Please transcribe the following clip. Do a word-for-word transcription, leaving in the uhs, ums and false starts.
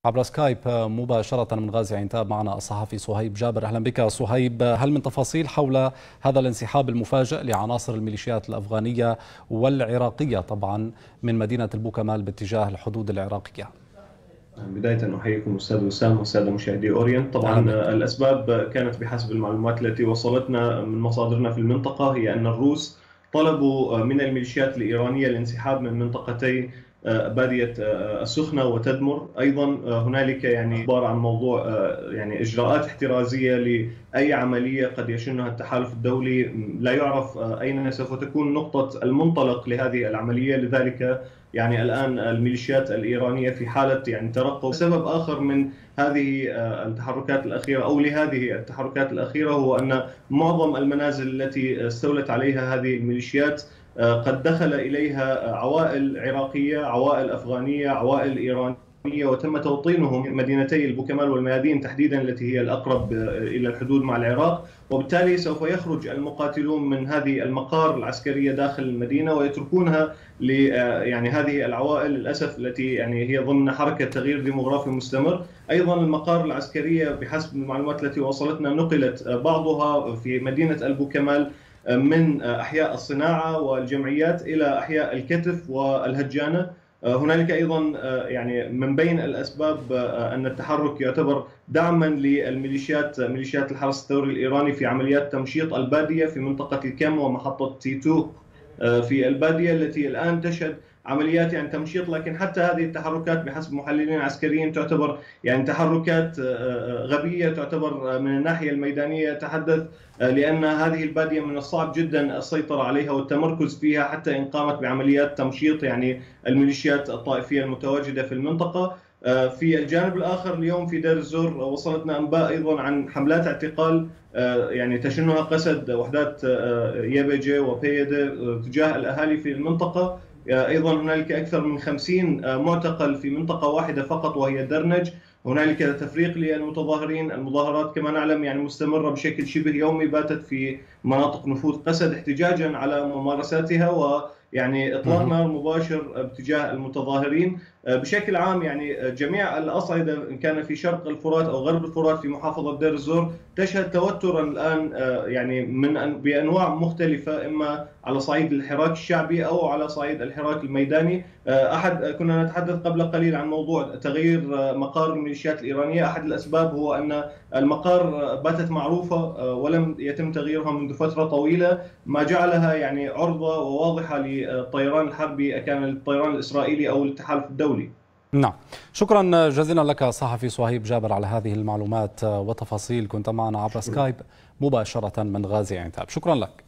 عبر سكايب مباشرة من غازي عنتاب معنا الصحفي صهيب جابر. أهلا بك صهيب. هل من تفاصيل حول هذا الانسحاب المفاجئ لعناصر الميليشيات الأفغانية والعراقية طبعا من مدينة البوكمال باتجاه الحدود العراقية؟ بداية أحييكم أستاذ وسام والسادة مشاهدي أورينت. طبعا الأسباب كانت بحسب المعلومات التي وصلتنا من مصادرنا في المنطقة هي أن الروس طلبوا من الميليشيات الإيرانية الانسحاب من منطقتي بادية السخنة وتدمر. أيضا هنالك يعني إخبار عن موضوع يعني إجراءات احترازية لأي عملية قد يشنها التحالف الدولي، لا يعرف أين سوف تكون نقطة المنطلق لهذه العملية، لذلك يعني الآن الميليشيات الإيرانية في حالة يعني ترقب. سبب آخر من هذه التحركات الأخيرة أو لهذه التحركات الأخيرة هو أن معظم المنازل التي استولت عليها هذه الميليشيات قد دخل إليها عوائل عراقية، عوائل أفغانية، عوائل إيرانية، وتم توطينهم مدينتي البوكمال والميادين تحديدا التي هي الأقرب إلى الحدود مع العراق، وبالتالي سوف يخرج المقاتلون من هذه المقار العسكرية داخل المدينة ويتركونها ل يعني هذه العوائل للأسف التي يعني هي ضمن حركة تغيير ديموغرافي مستمر. أيضا المقار العسكرية بحسب المعلومات التي وصلتنا نقلت بعضها في مدينة البوكمال من أحياء الصناعة والجمعيات إلى أحياء الكتف والهجانة. هنالك أيضا يعني من بين الأسباب أن التحرك يعتبر دعما للميليشيات ميليشيات الحرس الثوري الإيراني في عمليات تمشيط البادية في منطقة الكم ومحطة تي تو في البادية التي الآن تشهد عمليات يعني تمشيط، لكن حتى هذه التحركات بحسب محللين عسكريين تعتبر يعني تحركات غبية، تعتبر من الناحية الميدانية تحدث، لأن هذه البادية من الصعب جدا السيطرة عليها والتمركز فيها حتى إن قامت بعمليات تمشيط يعني الميليشيات الطائفية المتواجدة في المنطقة. في الجانب الآخر اليوم في دير الزور وصلتنا أنباء أيضا عن حملات اعتقال يعني تشنها قسد وحدات يابجي وبيدة تجاه الأهالي في المنطقة. أيضا هنالك أكثر من خمسين معتقل في منطقة واحدة فقط وهي درنج. هنالك تفريق للمتظاهرين. المظاهرات كما نعلم يعني مستمرة بشكل شبه يومي، باتت في مناطق نفوذ قسد احتجاجا على ممارساتها ويعني إطلاق نار مباشر باتجاه المتظاهرين. بشكل عام يعني جميع الأصعدة إن كان في شرق الفرات أو غرب الفرات في محافظة دير الزور تشهد توترا الآن يعني من بأنواع مختلفة، إما على صعيد الحراك الشعبي أو على صعيد الحراك الميداني. أحد كنا نتحدث قبل قليل عن موضوع تغيير مقار الميليشيات الإيرانية. أحد الأسباب هو أن المقار باتت معروفة ولم يتم تغييرها منذ فترة طويلة، ما جعلها يعني عرضة وواضحة للطيران الحربي، كان الطيران الإسرائيلي أو التحالف الدولي. نعم، شكرا جزيلا لك صحفي صهيب جابر على هذه المعلومات وتفاصيل. كنت معنا عبر سكايب مباشرة من غازي عنتاب. شكرا لك.